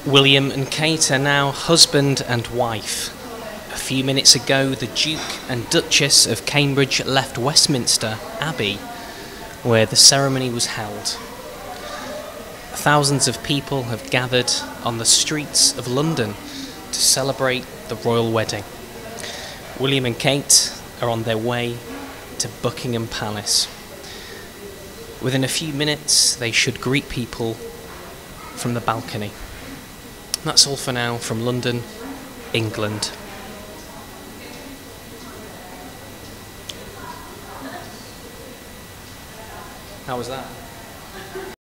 William and Kate are now husband and wife. A few minutes ago, the Duke and Duchess of Cambridge left Westminster Abbey, where the ceremony was held. Thousands of people have gathered on the streets of London to celebrate the royal wedding. William and Kate are on their way to Buckingham Palace. Within a few minutes, they should greet people from the balcony. That's all for now from London, England. How was that?